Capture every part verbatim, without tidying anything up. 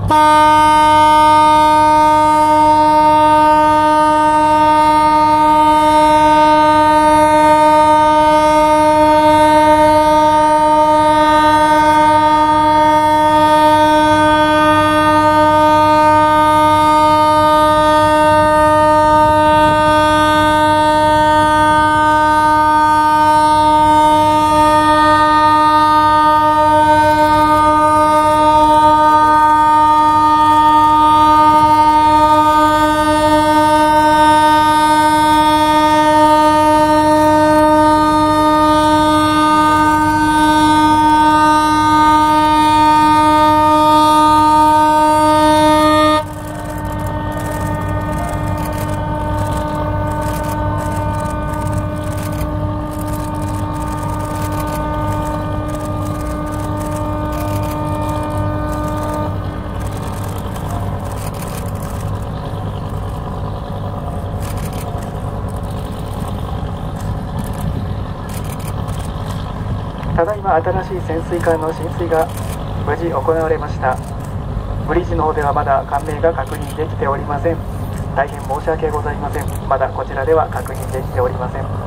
ただいま新しい潜水艦の進水が無事行われました。ブリッジの方ではまだ艦名が確認できておりません。大変申し訳ございません。まだこちらでは確認できておりません。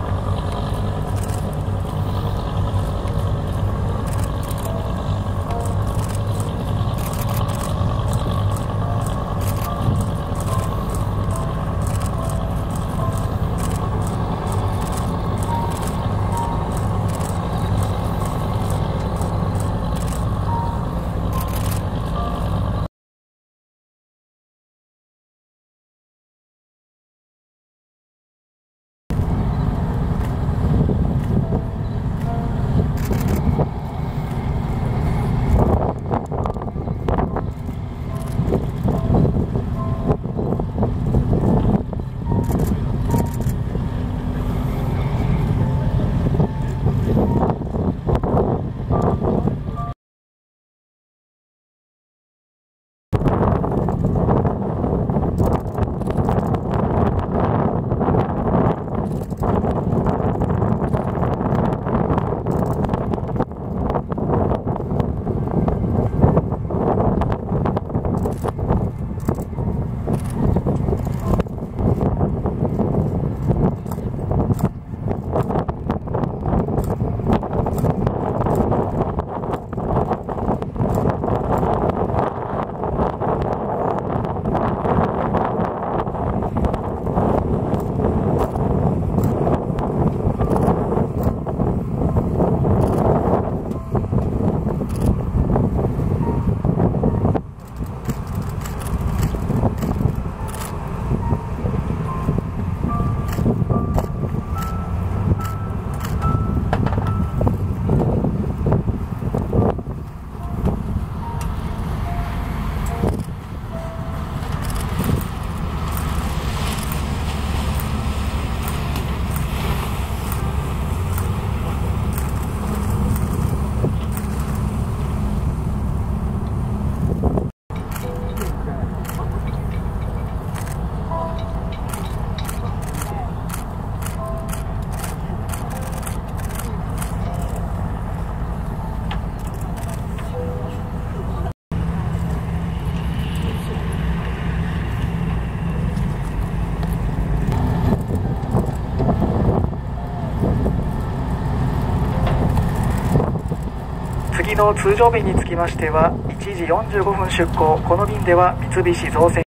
次の通常便につきましてはいちじよんじゅうごふん出港。この便では三菱造船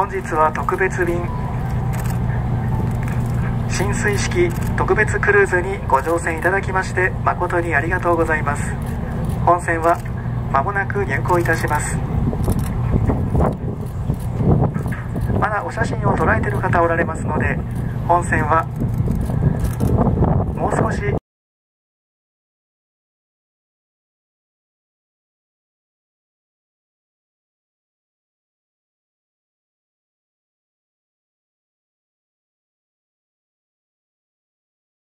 本日は特別便進水式特別クルーズにご乗船いただきまして誠にありがとうございます。本船はまもなく入港いたします。まだお写真を捉えている方おられますので、本船はもう少し